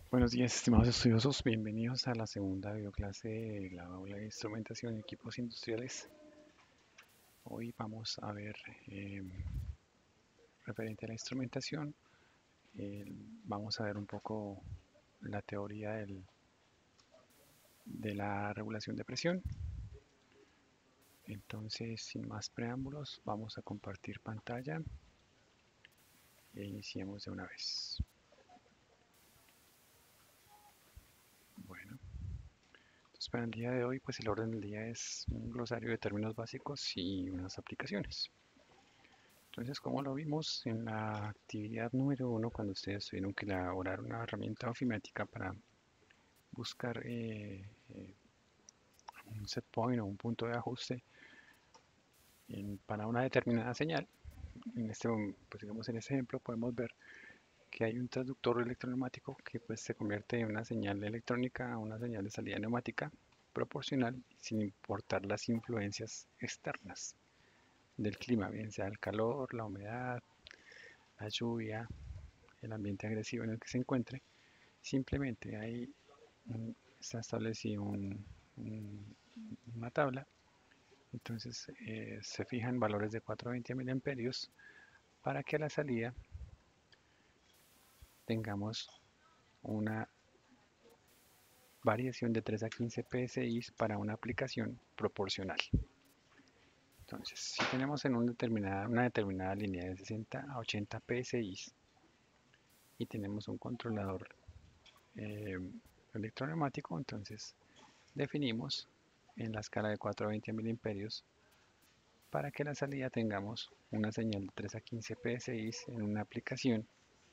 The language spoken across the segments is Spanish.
Buenos días, estimados estudiosos. Bienvenidos a la segunda videoclase de la aula de instrumentación y equipos industriales. Hoy vamos a ver, eh, referente a la instrumentación, eh, vamos a ver un poco la teoría de la regulación de presión. Entonces, sin más preámbulos, vamos a compartir pantalla e iniciemos de una vez. Bueno, entonces para el día de hoy, pues el orden del día es un glosario de términos básicos y unas aplicaciones. Entonces, como lo vimos en la actividad número uno, cuando ustedes tuvieron que elaborar una herramienta ofimática para buscar un set point o un punto de ajuste para una determinada señal, pues digamos en este ejemplo podemos ver que hay un transductor electroneumático que pues se convierte en una señal electrónica a una señal de salida neumática proporcional sin importar las influencias externas del clima, bien sea el calor, la humedad, la lluvia, el ambiente agresivo en el que se encuentre. Simplemente ahí está establecido una tabla. Entonces se fijan valores de 420 miliamperios para que a la salida tengamos una variación de 3 a 15 psi para una aplicación proporcional. Entonces, si tenemos en una determinada línea de 60 a 80 psi y tenemos un controlador eh, electroneumático, entonces definimos en la escala de 420 miliamperios para que a la salida tengamos una señal de 3 a 15 psi en una aplicación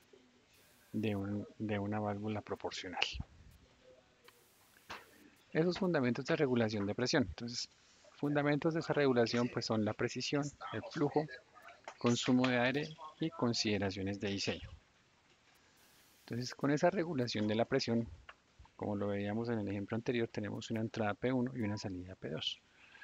de una válvula proporcional. Esos fundamentos de regulación de presión. Entonces, fundamentos de esa regulación pues son la precisión, el flujo, consumo de aire y consideraciones de diseño. Entonces, con esa regulación de la presión, como lo veíamos en el ejemplo anterior, tenemos una entrada P1 y una salida P2.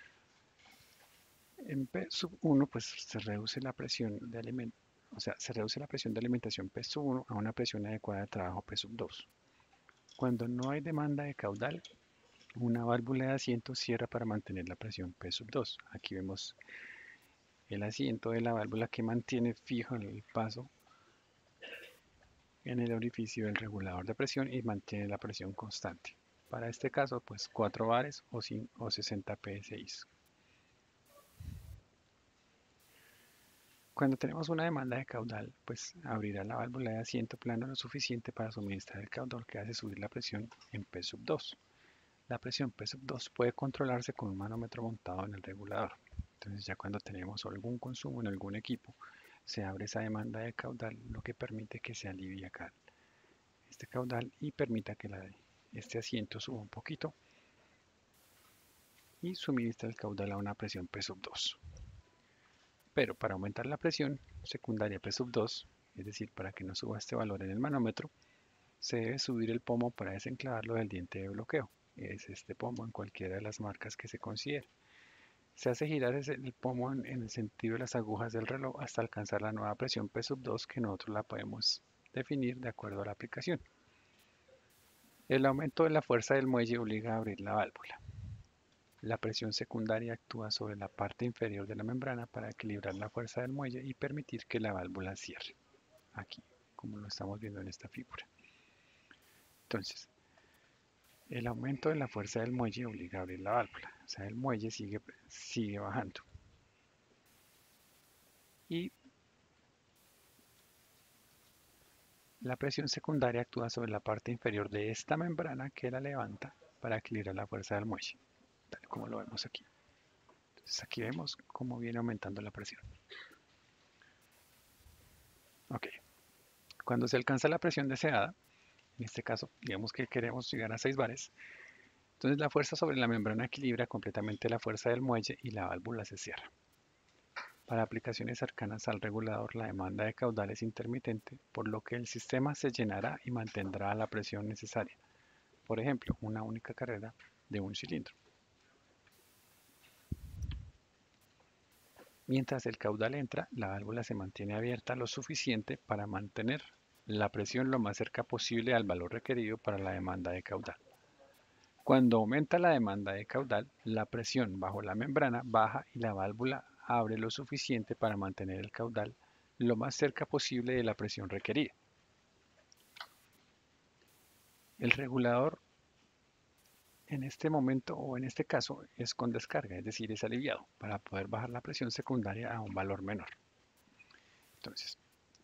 En P1 pues se reduce la presión de alimentación, o sea, se reduce la presión de alimentación P1 a una presión adecuada de trabajo P2. Cuando no hay demanda de caudal, una válvula de asiento cierra para mantener la presión P2. Aquí vemos el asiento de la válvula que mantiene fijo el paso en el orificio del regulador de presión y mantiene la presión constante. Para este caso, pues 4 bares o 60 psi. Cuando tenemos una demanda de caudal, pues abrirá la válvula de asiento plano lo suficiente para suministrar el caudal que hace subir la presión en P2. La presión P2 puede controlarse con un manómetro montado en el regulador. Entonces ya cuando tenemos algún consumo en algún equipo, se abre esa demanda de caudal, lo que permite que se alivie acá este caudal y permita que este asiento suba un poquito y suministra el caudal a una presión P2. Pero para aumentar la presión secundaria P2, es decir, para que no suba este valor en el manómetro, se debe subir el pomo para desenclavarlo del diente de bloqueo. Es este pomo en cualquiera de las marcas que se considere. Se hace girar el pomo en el sentido de las agujas del reloj hasta alcanzar la nueva presión P2 que nosotros la podemos definir de acuerdo a la aplicación. El aumento de la fuerza del muelle obliga a abrir la válvula. La presión secundaria actúa sobre la parte inferior de la membrana para equilibrar la fuerza del muelle y permitir que la válvula cierre. Aquí, como lo estamos viendo en esta figura. Entonces, el aumento de la fuerza del muelle obliga a abrir la válvula. O sea, el muelle sigue bajando. Y la presión secundaria actúa sobre la parte inferior de esta membrana que la levanta para equilibrar la fuerza del muelle, tal como lo vemos aquí. Entonces aquí vemos cómo viene aumentando la presión. Ok, cuando se alcanza la presión deseada, en este caso, digamos que queremos llegar a 6 bares, entonces la fuerza sobre la membrana equilibra completamente la fuerza del muelle y la válvula se cierra. Para aplicaciones cercanas al regulador, la demanda de caudal es intermitente, por lo que el sistema se llenará y mantendrá la presión necesaria. Por ejemplo, una única carrera de un cilindro. Mientras el caudal entra, la válvula se mantiene abierta lo suficiente para mantener la presión lo más cerca posible al valor requerido para la demanda de caudal. Cuando aumenta la demanda de caudal, la presión bajo la membrana baja y la válvula abre lo suficiente para mantener el caudal lo más cerca posible de la presión requerida. El regulador en este momento o en este caso es con descarga, es decir, es aliviado para poder bajar la presión secundaria a un valor menor. Entonces,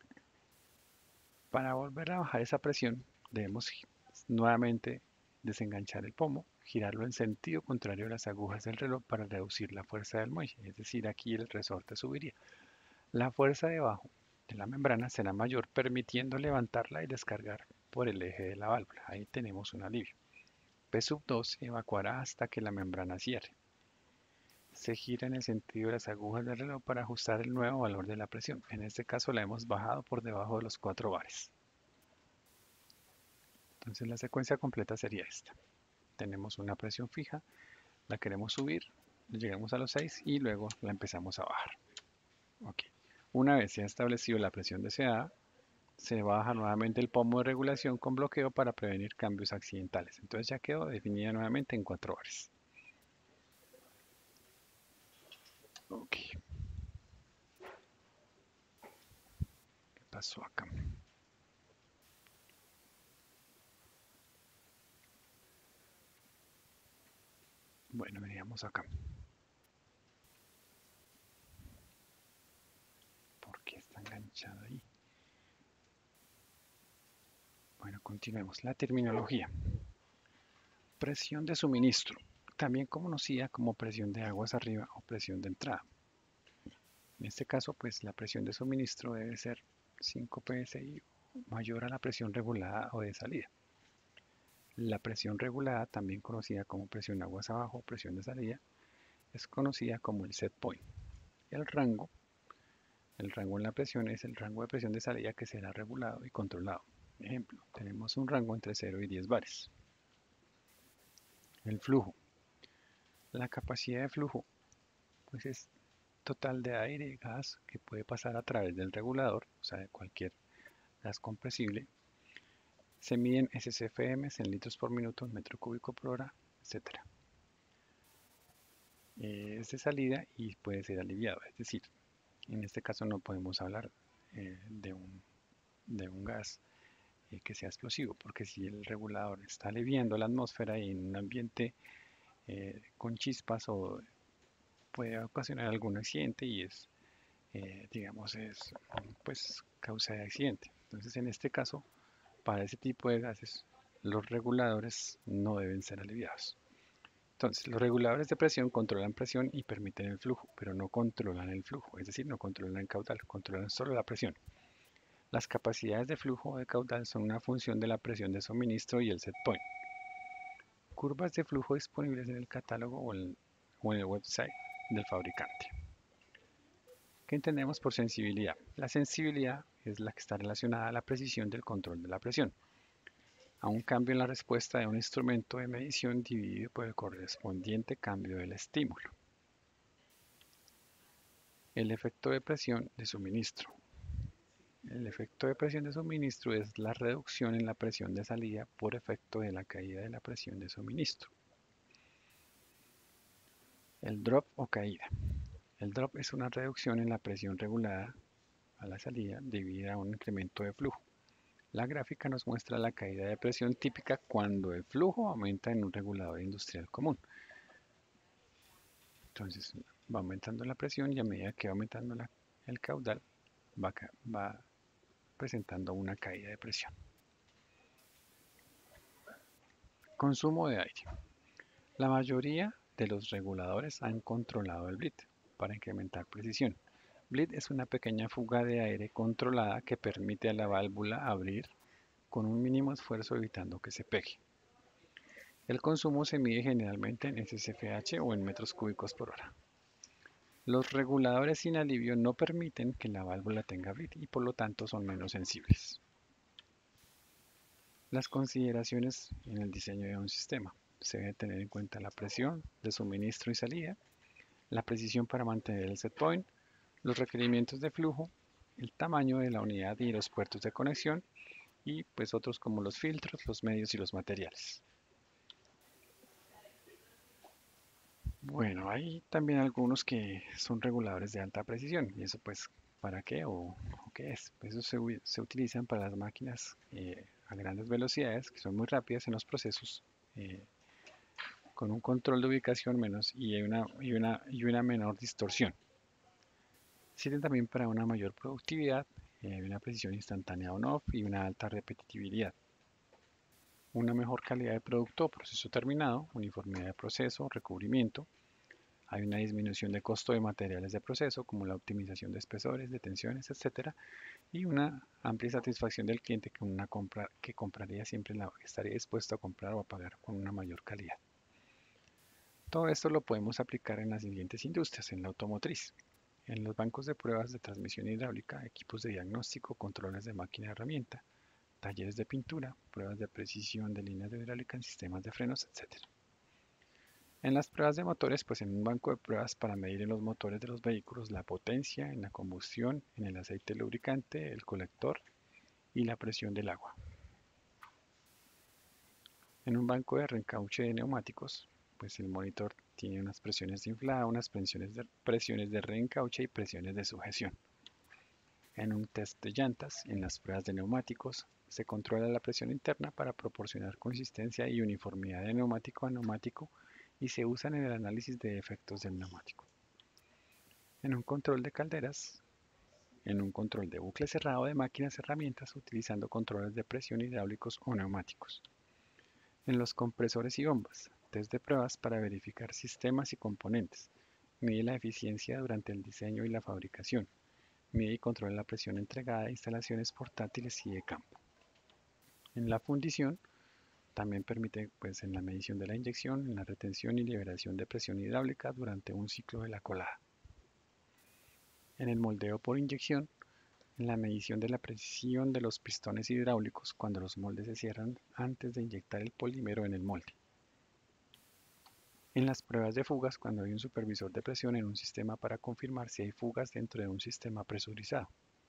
para volver a bajar esa presión, debemos nuevamente desenganchar el pomo, girarlo en sentido contrario a las agujas del reloj para reducir la fuerza del muelle, es decir, aquí el resorte subiría. La fuerza debajo de la membrana será mayor, permitiendo levantarla y descargar por el eje de la válvula. Ahí tenemos un alivio. P sub 2 evacuará hasta que la membrana cierre. Se gira en el sentido de las agujas del reloj para ajustar el nuevo valor de la presión. En este caso la hemos bajado por debajo de los 4 bares. Entonces la secuencia completa sería esta. Tenemos una presión fija, la queremos subir, llegamos a los 6 y luego la empezamos a bajar. Okay. Una vez se ha establecido la presión deseada, se baja nuevamente el pomo de regulación con bloqueo para prevenir cambios accidentales. Entonces ya quedó definida nuevamente en 4 bares. Okay. ¿Qué pasó acá? Bueno, veníamos acá. ¿Por qué está enganchado ahí? Bueno, continuemos. La terminología. Presión de suministro, también conocida como presión de aguas arriba o presión de entrada. En este caso, pues la presión de suministro debe ser 5 psi mayor a la presión regulada o de salida. La presión regulada, también conocida como presión aguas abajo o presión de salida, es conocida como el set point. El rango en la presión es el rango de presión de salida que será regulado y controlado. Ejemplo, tenemos un rango entre 0 y 10 bares. El flujo. La capacidad de flujo pues es total de aire y gas que puede pasar a través del regulador, o sea, de cualquier gas compresible. Se miden SCFM en litros por minuto, metro cúbico por hora, etc. Es de salida y puede ser aliviado, es decir, en este caso no podemos hablar de un gas que sea explosivo, porque si el regulador está aliviando la atmósfera y en un ambiente con chispas o puede ocasionar algún accidente y es, digamos, es pues causa de accidente. Entonces, en este caso, para ese tipo de gases, los reguladores no deben ser aliviados. Entonces, los reguladores de presión controlan presión y permiten el flujo, pero no controlan el flujo, es decir, no controlan el caudal, controlan solo la presión. Las capacidades de flujo o de caudal son una función de la presión de suministro y el set point. Curvas de flujo disponibles en el catálogo o en el website del fabricante. ¿Qué entendemos por sensibilidad? La sensibilidad es la que está relacionada a la precisión del control de la presión, a un cambio en la respuesta de un instrumento de medición dividido por el correspondiente cambio del estímulo. El efecto de presión de suministro. El efecto de presión de suministro es la reducción en la presión de salida por efecto de la caída de la presión de suministro. El drop o caída. El drop es una reducción en la presión regulada a la salida debido a un incremento de flujo. La gráfica nos muestra la caída de presión típica cuando el flujo aumenta en un regulador industrial común. Entonces va aumentando la presión y a medida que va aumentando el caudal va presentando una caída de presión. Consumo de aire. La mayoría de los reguladores han controlado el bleed para incrementar precisión. Bleed es una pequeña fuga de aire controlada que permite a la válvula abrir con un mínimo esfuerzo evitando que se pegue. El consumo se mide generalmente en SCFH o en metros cúbicos por hora. Los reguladores sin alivio no permiten que la válvula tenga bleed y por lo tanto son menos sensibles. Las consideraciones en el diseño de un sistema. Se debe tener en cuenta la presión de suministro y salida, la precisión para mantener el set point, los requerimientos de flujo, el tamaño de la unidad y los puertos de conexión, y pues otros como los filtros, los medios y los materiales. Bueno, hay también algunos que son reguladores de alta precisión, y eso pues, ¿para qué o qué es? Pues eso se utilizan para las máquinas a grandes velocidades, que son muy rápidas en los procesos, eh, con un control de ubicación menos y una menor distorsión. Sirven también para una mayor productividad, una precisión instantánea on-off y una alta repetitividad. Una mejor calidad de producto o proceso terminado, uniformidad de proceso, recubrimiento. Hay una disminución de costo de materiales de proceso, como la optimización de espesores, de tensiones, etcétera, y una amplia satisfacción del cliente con una compra que compraría siempre estaría dispuesto a comprar o a pagar con una mayor calidad. Todo esto lo podemos aplicar en las siguientes industrias: en la automotriz, en los bancos de pruebas de transmisión hidráulica, equipos de diagnóstico, controles de máquina y herramienta, talleres de pintura, pruebas de precisión de líneas de hidráulica en sistemas de frenos, etcétera. En las pruebas de motores, pues en un banco de pruebas para medir en los motores de los vehículos la potencia, en la combustión, en el aceite lubricante, el colector y la presión del agua. En un banco de reencauche de neumáticos, pues el monitor tiene unas presiones de inflada, unas presiones de reencauche y presiones de sujeción. En un test de llantas, en las pruebas de neumáticos, se controla la presión interna para proporcionar consistencia y uniformidad de neumático a neumático y se usan en el análisis de defectos del neumático. En un control de calderas, en un control de bucle cerrado de máquinas herramientas utilizando controles de presión hidráulicos o neumáticos. En los compresores y bombas, test de pruebas para verificar sistemas y componentes. Mide la eficiencia durante el diseño y la fabricación. Mide y controla la presión entregada a instalaciones portátiles y de campo. En la fundición, también permite pues, en la medición de la inyección, en la retención y liberación de presión hidráulica durante un ciclo de la colada. En el moldeo por inyección, en la medición de la precisión de los pistones hidráulicos cuando los moldes se cierran antes de inyectar el polímero en el molde. En las pruebas de fugas, cuando hay un supervisor de presión en un sistema para confirmar si hay fugas dentro de un sistema presurizado.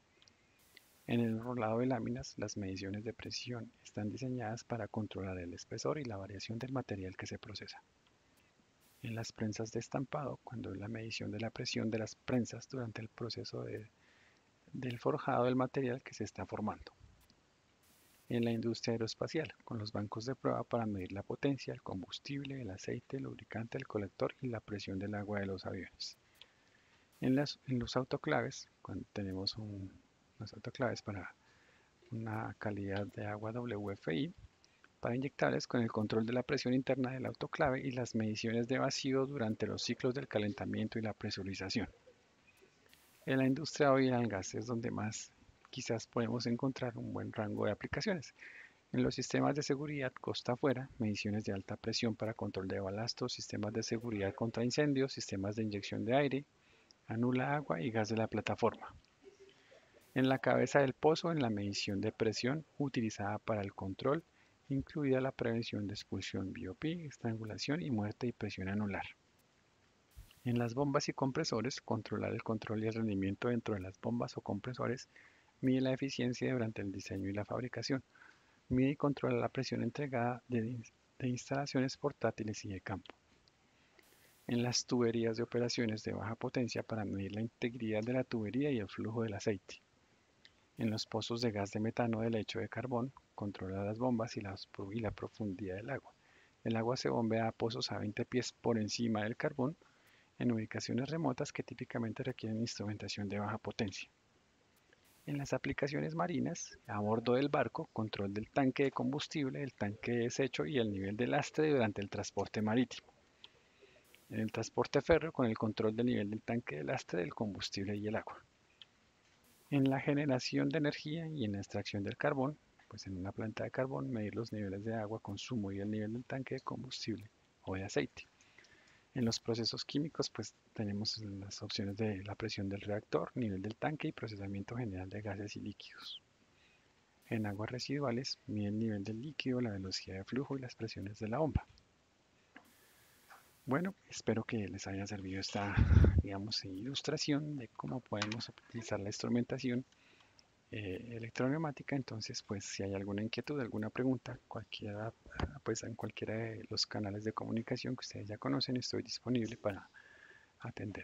En el enrolado de láminas, las mediciones de presión están diseñadas para controlar el espesor y la variación del material que se procesa. En las prensas de estampado, cuando es la medición de la presión de las prensas durante el proceso del forjado del material que se está formando. En la industria aeroespacial, con los bancos de prueba para medir la potencia, el combustible, el aceite, el lubricante, el colector y la presión del agua de los aviones. En los autoclaves, cuando tenemos los autoclaves para una calidad de agua WFI, para inyectables con el control de la presión interna del autoclave y las mediciones de vacío durante los ciclos del calentamiento y la presurización. En la industria oil and gas es donde más quizás podemos encontrar un buen rango de aplicaciones. En los sistemas de seguridad costa afuera, mediciones de alta presión para control de balastos, sistemas de seguridad contra incendios, sistemas de inyección de aire, anula agua y gas de la plataforma. En la cabeza del pozo, en la medición de presión utilizada para el control, incluida la prevención de expulsión BOP, estrangulación y muerte y presión anular. En las bombas y compresores, controlar el control y el rendimiento dentro de las bombas o compresores, mide la eficiencia durante el diseño y la fabricación, mide y controla la presión entregada de instalaciones portátiles y de campo. En las tuberías de operaciones de baja potencia para medir la integridad de la tubería y el flujo del aceite. En los pozos de gas de metano de lecho de carbón, controla las bombas y la profundidad del agua. El agua se bombea a pozos a 20 pies por encima del carbón en ubicaciones remotas que típicamente requieren instrumentación de baja potencia. En las aplicaciones marinas, a bordo del barco, control del tanque de combustible, el tanque de desecho y el nivel de lastre durante el transporte marítimo. En el transporte férreo, con el control del nivel del tanque de lastre, del combustible y el agua. En la generación de energía y en la extracción del carbón, pues en una planta de carbón, medir los niveles de agua, consumo y el nivel del tanque de combustible o de aceite. En los procesos químicos, pues tenemos las opciones de la presión del reactor, nivel del tanque y procesamiento general de gases y líquidos. En aguas residuales, mide el nivel del líquido, la velocidad de flujo y las presiones de la bomba. Bueno, espero que les haya servido esta, digamos, ilustración de cómo podemos utilizar la instrumentación electroneumática. Entonces, pues si hay alguna inquietud, alguna pregunta, cualquiera, pues en cualquiera de los canales de comunicación que ustedes ya conocen, estoy disponible para atender.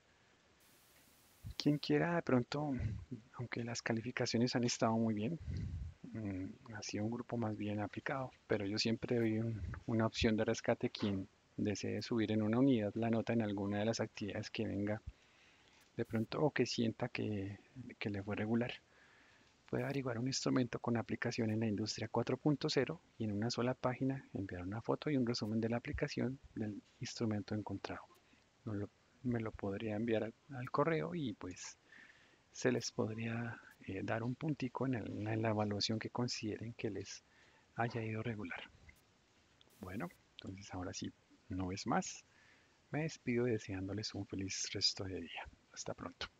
Quien quiera de pronto, aunque las calificaciones han estado muy bien, ha sido un grupo más bien aplicado, pero yo siempre doy una opción de rescate quien desee subir en una unidad la nota en alguna de las actividades que venga de pronto o que sienta que le fue regular. Puede averiguar un instrumento con aplicación en la industria 4.0 y en una sola página enviar una foto y un resumen de la aplicación del instrumento encontrado. No lo- Me lo podría enviar al correo y pues se les podría dar un puntico en la evaluación que consideren que les haya ido regular. Bueno, entonces ahora sí, no es más. Me despido deseándoles un feliz resto de día. Hasta pronto.